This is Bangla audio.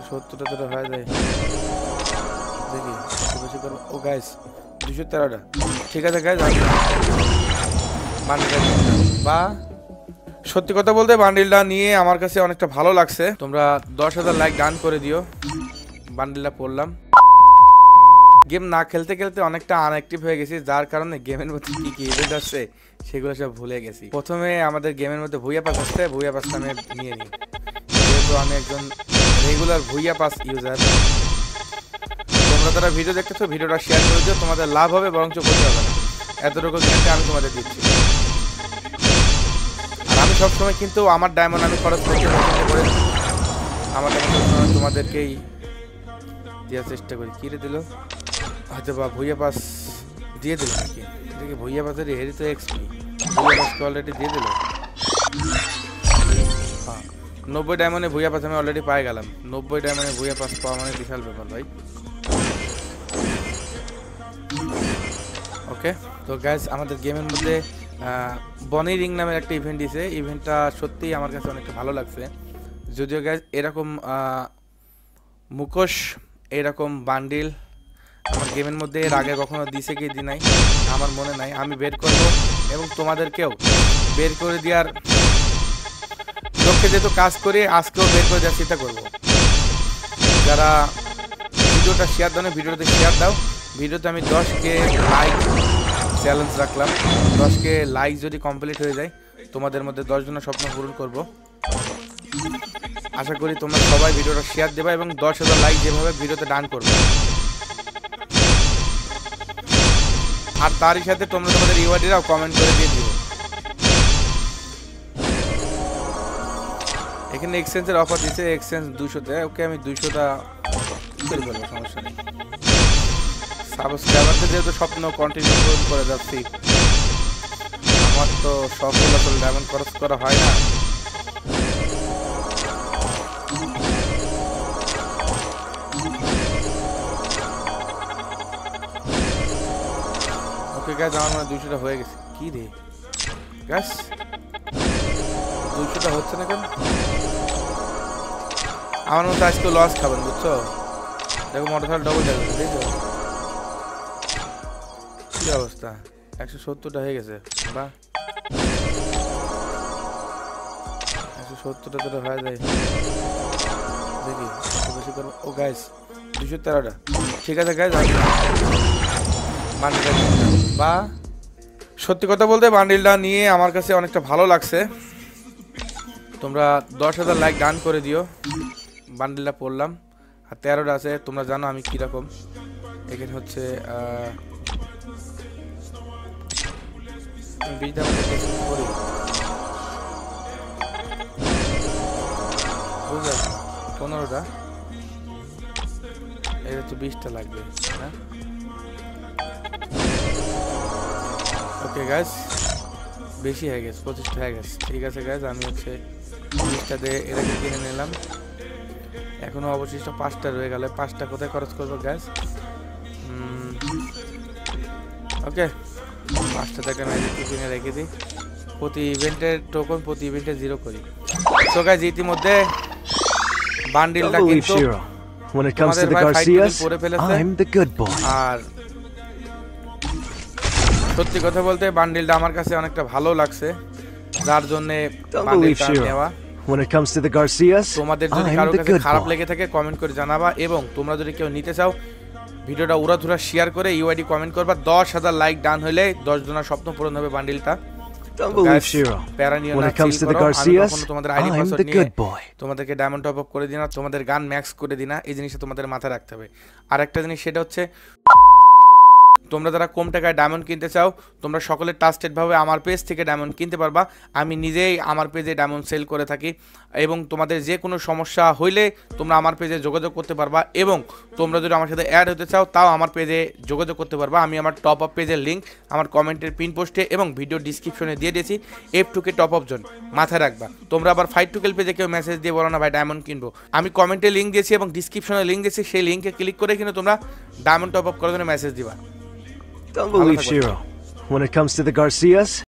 170টা তো হয়ে যায় দেখি বেশি করব। ও গাইস 213টা ঠিক আছে গাইস বা সত্যি কথা বলতে বান্ডিলটা নিয়ে আমার কাছে অনেকটা ভালো লাগছে। তোমরা 10,000 লাইক ডান করে দিও। বান্ডিলটা পড়লাম। গেম না খেলতে খেলতে অনেকটা আনঅ্যাক্টিভ হয়ে গেছি, যার কারণে গেমের মধ্যে কি কি ইভেন্ট আসছে সেগুলো সব ভুলে গেছি। প্রথমে আমাদের গেমের মধ্যে ভুইয়া পাস আসছে, ভুইয়া পাসটা আমি নিয়ে নিই, যেহেতু আমি একজন রেগুলার ভুইয়া পাস ইউজার। তোমরা যারা ভিডিও দেখতেছো ভিডিওটা শেয়ার করে দিও, তোমাদের লাভ হবে বরঞ্চ করতে হবে না। এতটুকু গেমটা আমি তোমাদের দিচ্ছি। আর আমি সবসময় কিন্তু আমার ডায়মন্ড আমি খরচ করতে করে আমার ডায়মন্ড তোমাদেরকেই দেওয়ার চেষ্টা করি। কী রে দিল হয়তো বা ভুইয়া পাস দিয়ে দিল নাকি, দেখি ভুইয়া পাসের হেরি তো এক্সপি ভুইয়া পাসকে অলরেডি দিয়ে দিল। হ্যাঁ 90 ডায়মন্ডে ভুইয়া পাস আমি অলরেডি পাই গেলাম। 90 ডায়মন্ডে ভুইয়া পাস পাওয়া মানে বিশাল ব্যাপার ভাই। ওকে তো গাইজ আমাদের গেমের মধ্যে বনি রিং নামের একটা ইভেন্ট দিয়েছে। ইভেন্টটা সত্যিই আমার কাছে অনেকটা ভালো লাগছে। যদিও গাইজ এরকম মুখোশ এরকম বান্ডিল আমার গেমের মধ্যে এর আগে কখনো দিছে কি দি নাই আমার মনে নাই। আমি বের করব এবং তোমাদেরকেও বের করে দেওয়ার লক্ষ্যে যেহেতু কাজ করি আজকেও বের করে দেওয়ার চেষ্টা করবো। যারা ভিডিওটা শেয়ার দাও না ভিডিওতে শেয়ার দাও। ভিডিওতে আমি 10K লাইক চ্যালেঞ্জ রাখলাম। 10K লাইক যদি কমপ্লিট হয়ে যায় তোমাদের মধ্যে 10 জনের স্বপ্ন পূরণ করব। আশা করি তোমরা সবাই ভিডিওটা শেয়ার দেবা এবং 10,000 লাইক যেভাবে ভিডিওতে ডান করবে। আর তারই সাথে তোমরা তোমাদের রিওয়ার্ডেরাও কমেন্ট করে দিয়ে দিও। এখানে এক্সচেঞ্জের অফার দিচ্ছে, এক্সচেঞ্জ 200-তে। ওকে আমি 200টা করে বলবো, সমস্যা নেই। সাবস্ক্রাইবারদের যেহেতু স্বপ্ন কন্টিনিউ করে যাচ্ছি, আমার তো সবগুলো আসলে ডায়মন্ড খরচ করা হয় না। ওকে গাইস আমার মনে 200টা হয়ে গেছে। কি রে গাইস 200টা হচ্ছে না কেন? আমার মতো আজকে লস খাবেন বুঝছো। দেখো মোটরসাইকেল ডবল যাবে দেখো কি অবস্থা। 170টা হয়ে গেছে বা 170টা তো হয়ে যায় দেখি বেশি করব। ও গাইস 213টা ঠিক আছে গাইস বা সত্যি কথা বলতে বান্ডিলটা নিয়ে আমার কাছে অনেকটা ভালো লাগছে। তোমরা 10,000 লাইক ডান করে দিও। বান্ডিলটা পড়লাম আর 13টা আছে। তোমরা জানো আমি কীরকম। এখানে হচ্ছে বিজটা করি বুঝলে 15টা এই হচ্ছে 20টা লাগবে। হ্যাঁ ওকে গাইস বেশি হয়ে গেছে 25টা হয়ে গেছে। ঠিক আছে গাইস আমি হচ্ছে 20টা দিয়ে এটাকে কিনে নিলাম। এখনো অবশিষ্ট 5টা রয়ে গেল। 5টা কোথায় খরচ করবো গাইস? ওকে 5টা থেকে আমি কিনে রেখে দিই। প্রতি ইভেন্টের টোকন প্রতি ইভেন্টে 0 করি। তো গাইস ইতিমধ্যে বান্ডিলটা কিন্তু পরে ফেলেছে। আর সত্যি কথা বলতে বান্ডিলটা আমার কাছে অনেকটা ভালো লাগছে, যার জন্য বান্ডিলটা নেওয়া। তোমাদের যদি কারো কাছে খারাপ লেগে থাকে কমেন্ট করে জানাবা এবং তোমরা যদি কেউ নিতে চাও ভিডিওটা উড়াধুরা শেয়ার করে ইউআইডি কমেন্ট করবা। 10,000 লাইক ডান হলে 10 জনের স্বপ্ন পূরণ হবে বান্ডিলটা। তোমাদেরকে ডায়মন্ড টপ আপ করে দিনা, তোমাদের গান ম্যাক্স করে দিনা, এই জিনিসটা তোমাদের মাথায় রাখতে হবে। আর একটা জিনিস সেটা হচ্ছে তোমরা যারা কম টাকায় ডায়মন্ড কিনতে চাও তোমরা সকলে ট্রাস্টেডভাবে আমার পেজ থেকে ডায়মন্ড কিনতে পারবা। আমি নিজেই আমার পেজে ডায়মন্ড সেল করে থাকি এবং তোমাদের যে কোনো সমস্যা হইলে তোমরা আমার পেজে যোগাযোগ করতে পারবা এবং তোমরা যদি আমার সাথে অ্যাড হতে চাও তাও আমার পেজে যোগাযোগ করতে পারবা। আমি আমার টপ আপ পেজের লিঙ্ক আমার কমেন্টের পিন পোস্টে এবং ভিডিও ডিসক্রিপশনে দিয়ে দিয়েছি। F2K টপ আপ জোন মাথায় রাখবা। তোমরা আবার 5 পেজে কেউ মেসেজ দিয়ে বলো না ভাই ডায়মন্ড কিনবো, আমি কমেন্টে লিঙ্ক দিয়েছি এবং ডিসক্রিপশনে লিঙ্ক দিয়েছি, সেই লিঙ্কে ক্লিক করে কিন্তু তোমরা ডায়মন্ড টপ আপ করার জন্য মেসেজ দিবা। Don't believe Shiro. When it comes to the Garcias,